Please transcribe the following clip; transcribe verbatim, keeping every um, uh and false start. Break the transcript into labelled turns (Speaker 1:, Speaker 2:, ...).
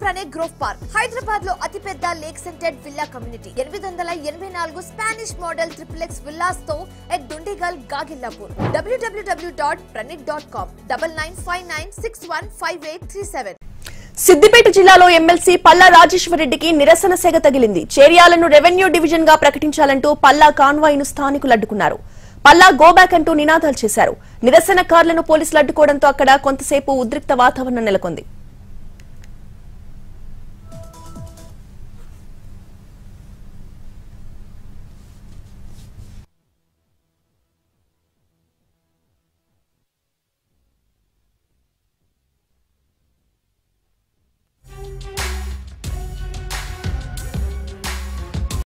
Speaker 1: Pranay grove park Hyderabad లో అతిపెద్ద lake scented villa community ఎనిమిది వందల ఎనభై నాలుగు Spanish model triple X villas తో ఎట్ దుండిగల్ గాగిల్లాపూర్ డబ్ల్యూడబ్ల్యూడబ్ల్యూ dot Pranay dot com double nine five nine six one five eight three seven.
Speaker 2: Siddipet జిల్లాలో ఎమ్మెల్సీ పల్లా రాజేశ్వరరెడ్డికి నిరసన సెగ తగిలింది. చేర్యాలను రెవెన్యూ డివిజన్ గా ప్రకటించాలంటూ పల్లా కాన్వాయ్ ను స్థానికులు అడ్డుకున్నారు. పల్లా గోబ్యాక్ అంటూ నినాదాలు చేశారు. నిరసనకారులను పోలీసులు అడ్డుకోవడంతో అక్కడ కొంతసేపు ఉద్రిక్త వాతావరణం నెలకొంది.